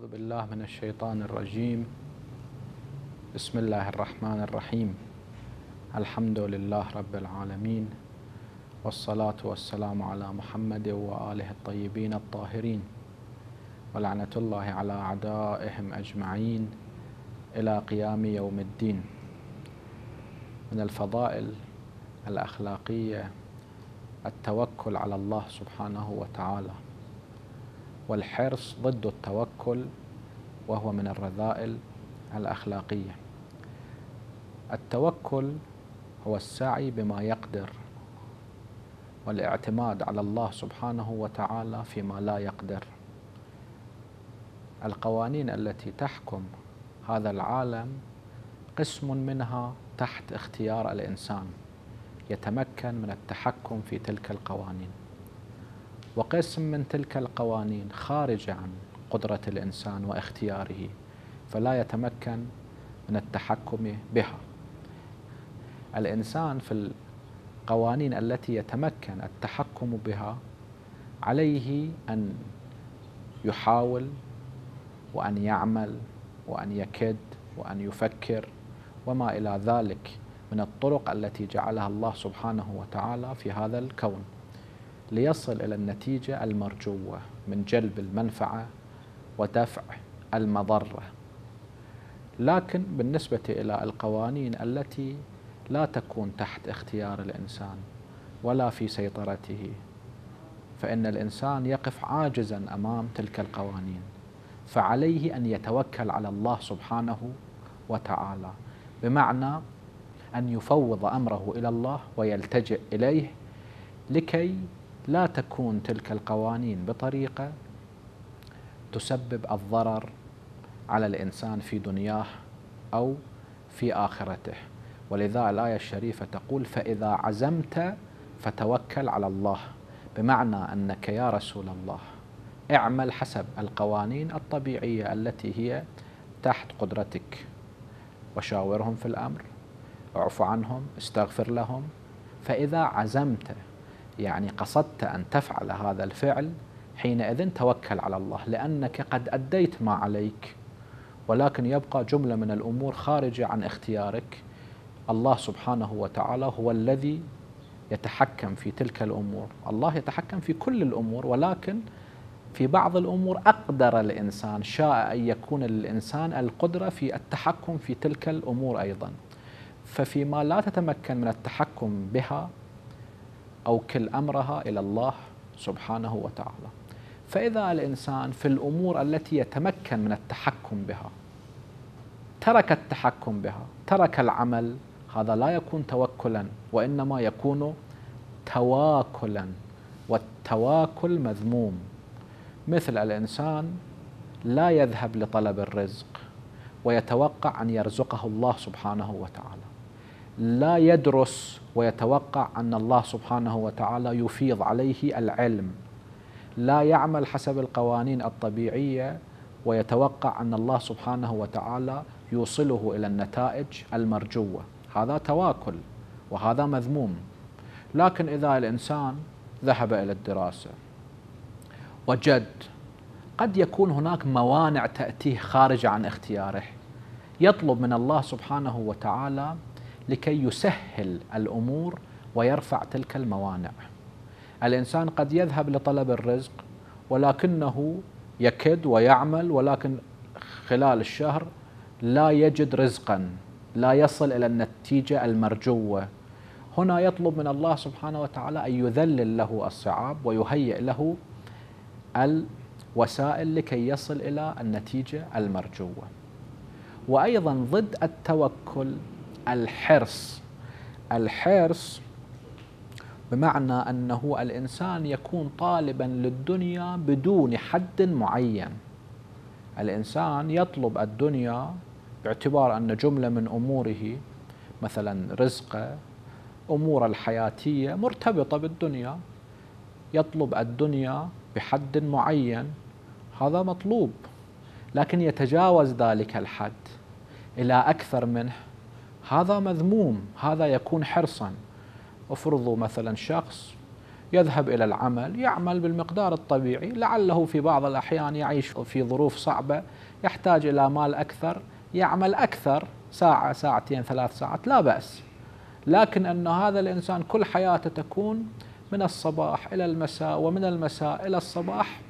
بالله من الشيطان الرجيم. بسم الله الرحمن الرحيم. الحمد لله رب العالمين، والصلاة والسلام على محمد وآله الطيبين الطاهرين، ولعنة الله على أعدائهم أجمعين إلى قيام يوم الدين. من الفضائل الأخلاقية التوكل على الله سبحانه وتعالى، والحرص ضد التوكل وهو من الرذائل الأخلاقية. التوكل هو السعي بما يقدر والاعتماد على الله سبحانه وتعالى فيما لا يقدر. القوانين التي تحكم هذا العالم قسم منها تحت اختيار الإنسان، يتمكن من التحكم في تلك القوانين، وقسم من تلك القوانين خارج عن قدرة الإنسان واختياره، فلا يتمكن من التحكم بها. الإنسان في القوانين التي يتمكن التحكم بها عليه أن يحاول وأن يعمل وأن يكد وأن يفكر وما إلى ذلك من الطرق التي جعلها الله سبحانه وتعالى في هذا الكون ليصل إلى النتيجة المرجوة من جلب المنفعة ودفع المضرة. لكن بالنسبة إلى القوانين التي لا تكون تحت اختيار الإنسان ولا في سيطرته، فإن الإنسان يقف عاجزا أمام تلك القوانين، فعليه أن يتوكل على الله سبحانه وتعالى، بمعنى أن يفوض أمره إلى الله ويلتجئ إليه لكي لا تكون تلك القوانين بطريقة تسبب الضرر على الإنسان في دنياه أو في آخرته. ولذا الآية الشريفة تقول: فإذا عزمت فتوكل على الله، بمعنى أنك يا رسول الله اعمل حسب القوانين الطبيعية التي هي تحت قدرتك، وشاورهم في الأمر، اعف عنهم، استغفر لهم. فإذا عزمت يعني قصدت أن تفعل هذا الفعل، حينئذ توكل على الله، لأنك قد أديت ما عليك، ولكن يبقى جملة من الأمور خارجة عن اختيارك. الله سبحانه وتعالى هو الذي يتحكم في تلك الأمور. الله يتحكم في كل الأمور، ولكن في بعض الأمور أقدر الإنسان، شاء أن يكون للإنسان القدرة في التحكم في تلك الأمور أيضا. ففيما لا تتمكن من التحكم بها أوكل أمرها إلى الله سبحانه وتعالى. فإذا الإنسان في الأمور التي يتمكن من التحكم بها ترك التحكم بها، ترك العمل، هذا لا يكون توكلا، وإنما يكون تواكلا، والتواكل مذموم. مثل الإنسان لا يذهب لطلب الرزق ويتوقع أن يرزقه الله سبحانه وتعالى، لا يدرس ويتوقع أن الله سبحانه وتعالى يفيض عليه العلم، لا يعمل حسب القوانين الطبيعية ويتوقع أن الله سبحانه وتعالى يوصله إلى النتائج المرجوة. هذا تواكل وهذا مذموم. لكن إذا الإنسان ذهب إلى الدراسة وجد قد يكون هناك موانع تأتيه خارجة عن اختياره، يطلب من الله سبحانه وتعالى لكي يسهل الأمور ويرفع تلك الموانع. الإنسان قد يذهب لطلب الرزق ولكنه يكد ويعمل، ولكن خلال الشهر لا يجد رزقا، لا يصل إلى النتيجة المرجوة. هنا يطلب من الله سبحانه وتعالى أن يذلل له الصعاب ويهيئ له الوسائل لكي يصل إلى النتيجة المرجوة. وأيضا ضد التوكل الحرص. الحرص بمعنى أنه الإنسان يكون طالبا للدنيا بدون حد معين. الإنسان يطلب الدنيا باعتبار أن جملة من أموره مثلا رزقه، أمور الحياتية مرتبطة بالدنيا، يطلب الدنيا بحد معين، هذا مطلوب. لكن يتجاوز ذلك الحد إلى أكثر منه، هذا مذموم، هذا يكون حرصا. افرضوا مثلا شخص يذهب إلى العمل، يعمل بالمقدار الطبيعي، لعله في بعض الأحيان يعيش في ظروف صعبة يحتاج إلى مال أكثر، يعمل أكثر، ساعة ساعتين 3 ساعات، لا بأس. لكن أن هذا الإنسان كل حياته تكون من الصباح إلى المساء ومن المساء إلى الصباح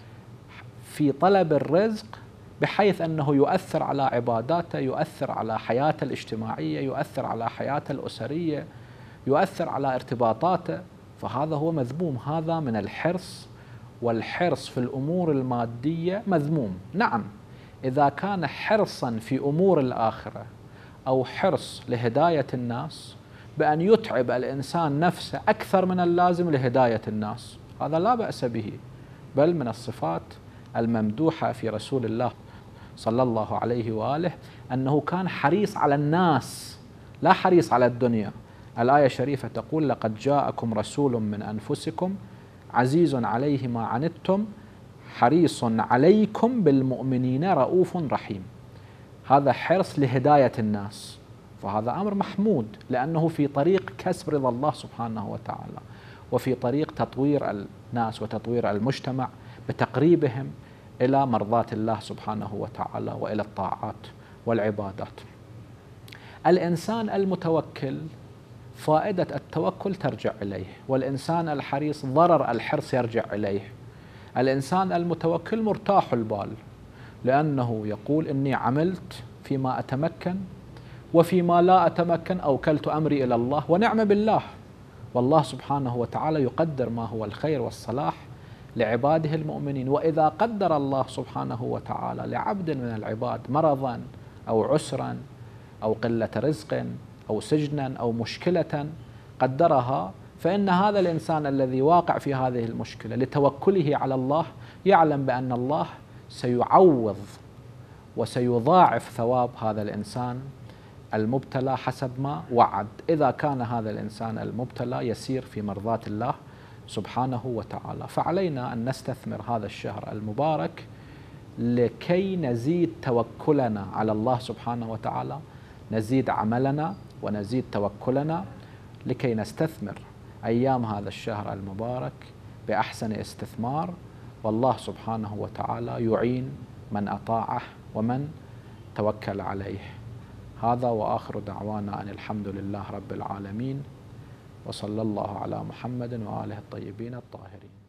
في طلب الرزق، بحيث أنه يؤثر على عباداته، يؤثر على حياته الاجتماعية، يؤثر على حياته الأسرية، يؤثر على ارتباطاته، فهذا هو مذموم. هذا من الحرص، والحرص في الأمور المادية مذموم. نعم، إذا كان حرصا في أمور الآخرة أو حرص لهداية الناس بأن يتعب الإنسان نفسه أكثر من اللازم لهداية الناس، هذا لا بأس به، بل من الصفات الممدوحة في رسول الله صلى الله عليه وآله أنه كان حريص على الناس لا حريص على الدنيا. الآية الشريفة تقول: لقد جاءكم رسول من أنفسكم عزيز عليه ما عنتم حريص عليكم بالمؤمنين رؤوف رحيم. هذا حرص لهداية الناس، فهذا أمر محمود، لأنه في طريق كسب رضا الله سبحانه وتعالى، وفي طريق تطوير الناس وتطوير المجتمع بتقريبهم إلى مرضاة الله سبحانه وتعالى وإلى الطاعات والعبادات. الإنسان المتوكل فائدة التوكل ترجع إليه، والإنسان الحريص ضرر الحرص يرجع إليه. الإنسان المتوكل مرتاح البال، لأنه يقول: إني عملت فيما أتمكن، وفيما لا أتمكن أوكلت أمري إلى الله ونعم بالله. والله سبحانه وتعالى يقدر ما هو الخير والصلاح لعباده المؤمنين. وإذا قدر الله سبحانه وتعالى لعبد من العباد مرضا أو عسرا أو قلة رزق أو سجنا أو مشكلة قدرها، فإن هذا الإنسان الذي واقع في هذه المشكلة لتوكله على الله يعلم بأن الله سيعوض وسيضاعف ثواب هذا الإنسان المبتلى حسب ما وعد، إذا كان هذا الإنسان المبتلى يسير في مرضاة الله سبحانه وتعالى. فعلينا أن نستثمر هذا الشهر المبارك لكي نزيد توكلنا على الله سبحانه وتعالى، نزيد عملنا ونزيد توكلنا، لكي نستثمر أيام هذا الشهر المبارك بأحسن استثمار، والله سبحانه وتعالى يعين من أطاعه ومن توكل عليه. هذا وآخر دعوانا أن الحمد لله رب العالمين، وصلى الله على محمد وآله الطيبين الطاهرين.